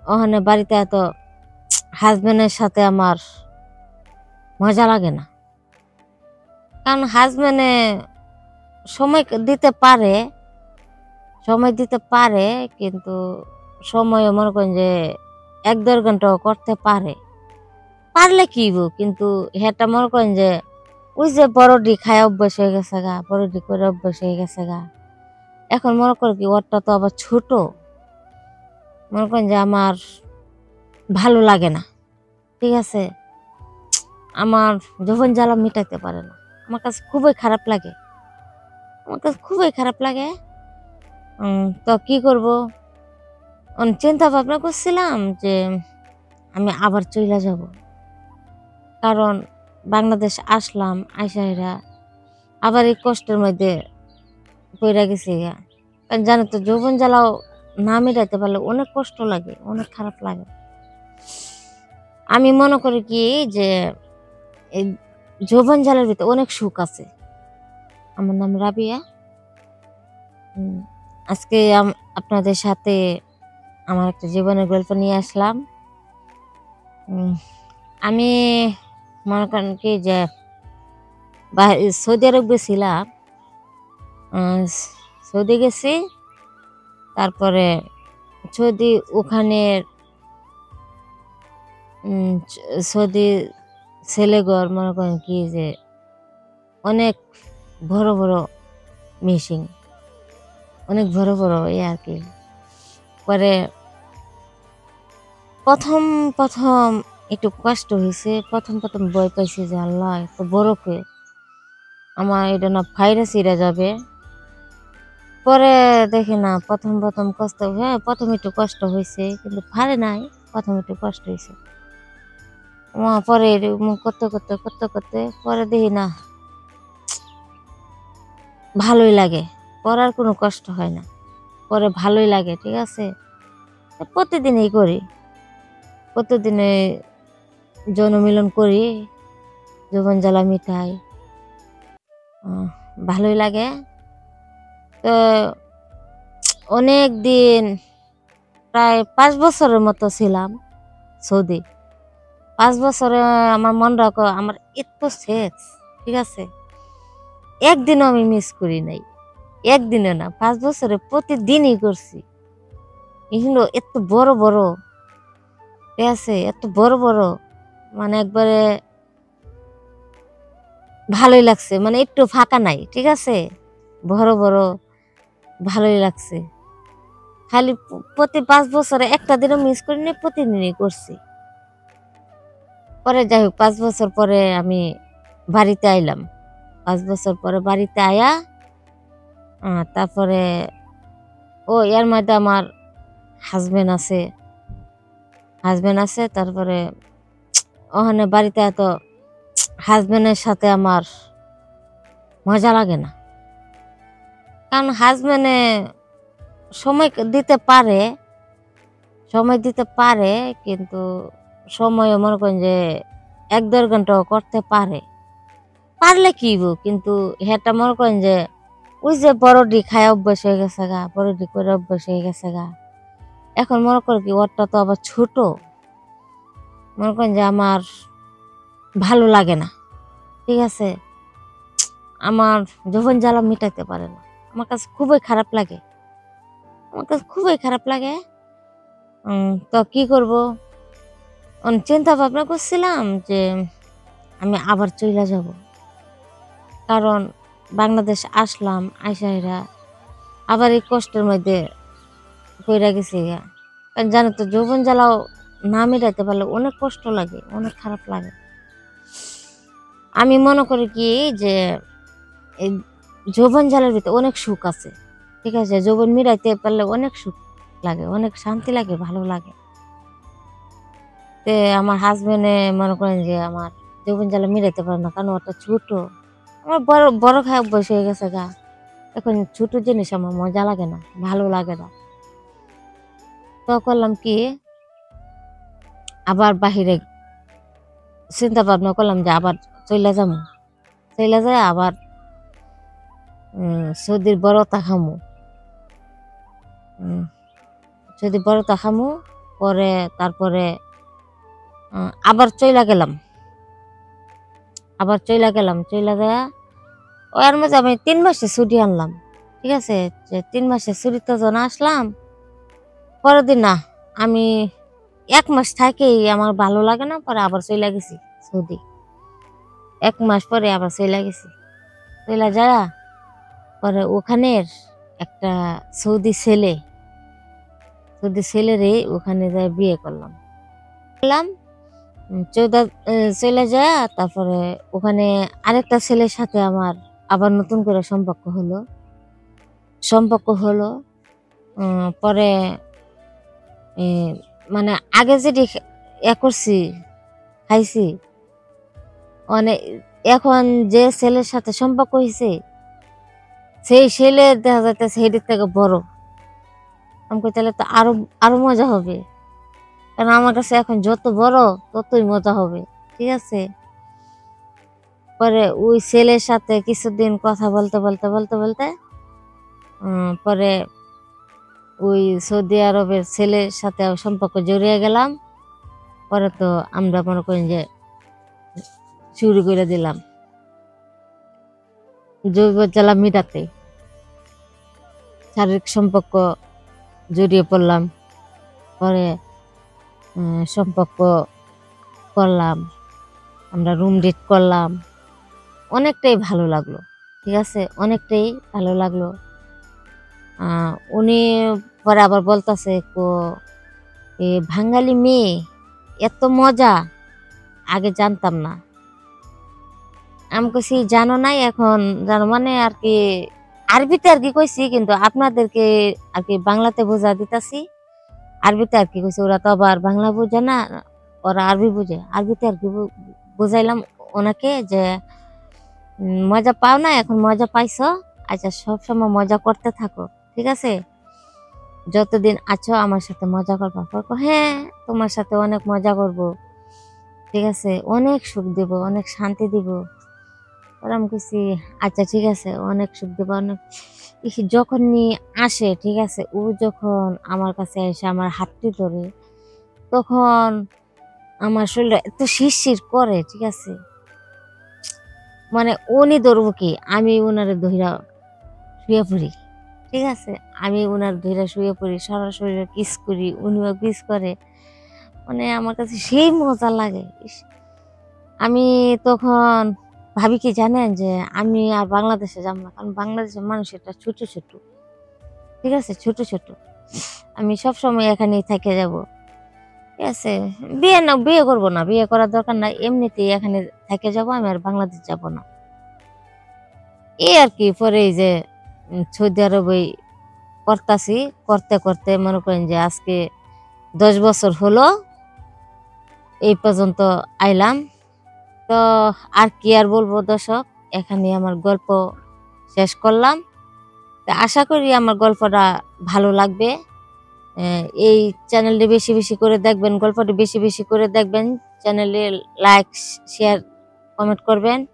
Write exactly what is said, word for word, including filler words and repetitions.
ওখানে বাড়িতে এত হাজবেন্ডের সাথে আমার মজা লাগে না, কারণ হাজবেন্ডে সময় দিতে পারে সময় দিতে পারে কিন্তু সময় মনে করেন যে এক দেড় ঘন্টাও করতে পারে পারলে কি হইবো, কিন্তু হেটা মনে করেন যে ওই যে বড়ডি খায় অভ্যাস হয়ে গেছে গা, বড়ডি করে অভ্যাস হয়ে গেছে গা। এখন মনে করেন কি ওরটা তো আবার ছোট, মনে করেন যে আমার ভালো লাগে না, ঠিক আছে। আমার যখন জ্বালা মিটাইতে পারে না, আমার কাছে খুবই খারাপ লাগে, আমার কাছে খুবই খারাপ লাগে। উম, তো কি করব, অনেক চিন্তা ভাবনা করছিলাম যে আমি আবার চলে যাব, কারণ বাংলাদেশ আসলাম আইসাইরা আবার এই কষ্টের মধ্যে পইরা গেছি গা। কারণ জানো তো যৌবন জ্বালাও না মিটাইতে পারলে অনেক কষ্ট লাগে, অনেক খারাপ লাগে। আমি মনে করি কি যে এই যৌবন জ্বালার ভিতরে অনেক সুখ আছে। আমার নাম রাবিয়া। উম, আজকে আম- আপনাদের সাথে আমার একটা জীবনের গল্প নিয়ে আসলাম। উম, আমি মনে করেন কি যে বা- সৌদি আরব গেছিলাম, আহ, সৌদি গেছি, তারপরে সৌদি ওখানে উম, চ- সৌদি ছেলেঘর মনে করেন কি যে অনেক বড় বড় মেশিন, অনেক বড় বড় এই আর কি। পরে প্রথম প্রথম একটু কষ্ট হয়েছে, প্রথম প্রথম ভয় পাইছি যে আল্লাহ এত বড় কে, আমার এটা না ভাইরাস ইরা যাবে। পরে দেখি না প্রথম প্রথম কষ্ট, হ্যাঁ প্রথম একটু কষ্ট হয়েছে কিন্তু পারে নাই, প্রথম একটু কষ্ট হয়েছে। আমার পরে এরকম করতে করতে করতে করতে পরে দেখি না ভালোই লাগে, পড়ার কোনো কষ্ট হয় না, পরে ভালোই লাগে, ঠিক আছে। তো প্রতিদিনই করি, প্রতিদিনে যৌনমিলন করি, যৌবন জ্বালা মিটাই, আহ, ভালোই লাগে। তো অনেক দিন প্রায় পাঁচ বছরের মতো ছিলাম সৌদি। পাঁচ বছরে আমার মন রাখো আমার এত সেক্স, ঠিক আছে, একদিনও আমি মিস করি নাই, একদিনও না, পাঁচ বছরে প্রতিদিনই করছি। এগুলো এত বড় বড়, ঠিক আছে, এত বড় বড়, মানে একবারে ভালোই লাগছে, মানে একটু ফাঁকা নাই, ঠিক আছে, বড় বড়, ভালোই লাগছে। খালি প- প্রতি পাঁচ বছরে একটা দিনও মিস করি না, প্রতিদিনই করছি। পরে যাই হোক পাঁচ বছর পরে আমি বাড়িতে আইলাম, পাঁচ বছর পরে বাড়িতে আয়া, আহ, তারপরে ও এর মধ্যে আমার হাজবেন্ড আছে, হাজবেন্ড আছে তারপরে ওখানে বাড়িতে এত হাজবেন্ডের সাথে আমার মজা লাগে না, কারণ হাজবেন্ডে সময় দিতে পারে সময় দিতে পারে কিন্তু সময় মনে করেন যে এক দেড় ঘন্টাও করতে পারে পারলে কি হইবো, কিন্তু হেটা মনে করেন যে ওই যে বড়ডি খায় অভ্যাস হয়ে গেছে গা, বড়ডি করে অভ্যাস হয়ে গেছে গা। এখন মনে করেন কি ওরটা তো আবার ছোট, মনে করেন যে আমার ভালো লাগে না, ঠিক আছে। আমার যখন জ্বালা মিটাইতে পারে না, আমার কাছে খুবই খারাপ লাগে, আমার কাছে খুবই খারাপ লাগে। উম, তো কি করব, অনেক চিন্তা ভাবনা করছিলাম যে আমি আবার চলে যাব, কারণ বাংলাদেশ আসলাম আইসাইরা আবার এই কষ্টের মধ্যে পইরা গেছি গা। কারণ জানো তো যৌবন জ্বালাও না মিটাইতে পারলে অনেক কষ্ট লাগে, অনেক খারাপ লাগে। আমি মনে করি কি যে এই যৌবন জ্বালার ভিতরে অনেক সুখ আছে, ঠিক আছে, যৌবন মিটাইতে পারলে অনেক সুখ লাগে, অনেক শান্তি লাগে, ভালো লাগে। তে আমার হাজবেন্ডে মনে করেন যে আমার যৌবন জ্বালা মিটাইতে পারে না, কারণ ওটা ছোট, আমার বড় বড় খায় অভ্যাস হয়ে গেছে গা। এখন ছোট জিনিস আমার মজা লাগে না, ভালো লাগে না। তো করলাম কি, আবার বাহিরে চিন্তা ভাবনা করলাম যে আবার চলে যাবো, চলে যায় আবার উম, সৌদির বড়তা খামু, উম, সৌদির বড়তা খামু, পরে তারপরে আহ, আবার চইলা গেলাম আবার চইলা গেলাম চইলা দেয়া ওর মাঝে আমি তিন মাসে ছুটি আনলাম। ঠিক আছে, যে তিন মাসে ছুটিতে যখন আসলাম, পরের দিন না আমি এক মাস থাকেই আমার ভালো লাগে না, পরে আবার চইলা গেছি সৌদি। এক মাস পরে আবার চইলা গেছি, চইলা যায়া পরে ওখানের একটা সৌদি ছেলে সৌদি ছেলেরে ওখানে যায় বিয়ে করলাম করলাম চৌদা চলে যায়। তারপরে ওখানে আরেকটা ছেলের সাথে আমার আবার নতুন করে সম্পর্ক হলো সম্পর্ক হলো উম, পরে এ, মানে আগে যেটি এ করছি খাইছি অনেক, এখন যে ছেলের সাথে সম্পর্ক হয়েছে সেই ছেলে দেখা যাচ্ছে সেদিক থেকে বড়। আমাকে তাহলে তো আরো আরো মজা হবে, কারণ আমার কাছে এখন যত বড় ততই মজা হবে। ঠিক আছে, পরে ওই ছেলের সাথে কিছুদিন কথা বলতে বলতে বলতে বলতে উম, পরে ওই সৌদি আরবের ছেলের সাথে সম্পর্ক জড়িয়ে গেলাম। পরে তো আমরা মনে করি যে শুরু করে দিলাম জৈব জ্বালা মিটাতে, শারীরিক সম্পর্ক জড়িয়ে পড়লাম। পরে উম, সম্পর্ক করলাম, আমরা রুম ডেট করলাম, অনেকটাই ভালো লাগলো। ঠিক আছে, অনেকটাই ভালো লাগলো। আহ উনি পরে আবার বলতেছে কো এ বাঙালি মেয়ে এত মজা, আগে জানতাম না। আমি কইছি জানো নাই, এখন জানো মানে আর কি আরবিতে আর কি কইছি, কিন্তু আপনাদেরকে আর কি বাংলাতে বোঝা দিতাছি। আরবিতে আর কি কইছি, ওরা তো আবার বাংলা বোঝে না, ওরা আরবি বুঝে। আরবিতে আর কি বু- বুঝাইলাম ওনাকে যে উম, মজা পাও না, এখন মজা পাইছো, আচ্ছা সব সময় মজা করতে থাকো। ঠিক আছে, যতদিন আছো আমার সাথে মজা করবা। পর কয়, হ্যাঁ তোমার সাথে অনেক মজা করব, ঠিক আছে, অনেক সুখ দিব, অনেক শান্তি দিব। পরে আমি কইছি আচ্ছা ঠিক আছে, অনেক সুখ দিব অনেক। ইস, যখনই আসে, ঠিক আছে, ও যখন আমার কাছে এসে আমার হাতটি ধরে, তখন আমার শরীরটা এত শিরশির করে। ঠিক আছে, মানে উনি ধরবো কি, আমি ওনারে ধইরা শুয়ে পড়ি। ঠিক আছে, আমি ওনার ধইরা শুয়ে পড়ি, সারা শরীরে কিস করি, উনিও কিস করে। মানে আমার কাছে সেই মজা লাগে। ইস, আমি তখন ভাবি কি জানেন, যে আমি আর বাংলাদেশে যাব না, কারণ বাংলাদেশের মানুষ এটা ছোট ছোট। ঠিক আছে, ছোট ছোট, আমি সব সময় এখানেই থেকে যাব। ঠিক আছে, বিয়ে না বিয়ে করবো না, বিয়ে করার দরকার নাই, এমনিতেই এখানে থেকে যাব, আমি আর বাংলাদেশ যাব না। এই আর কি। পরে এই যে উম, সৌদি আরবে করতাছি, করতে করতে মনে করেন যে আজকে দশ বছর হলো, এই পর্যন্ত আইলাম। তো আর কি আর বলবো দর্শক, এখানে আমার গল্প শেষ করলাম। তো আশা করি আমার গল্পটা ভালো লাগবে। আহ, এই চ্যানেলটি বেশি বেশি করে দেখবেন, গল্পটি বেশি বেশি করে দেখবেন, চ্যানেলে লাইক শেয়ার কমেন্ট করবেন।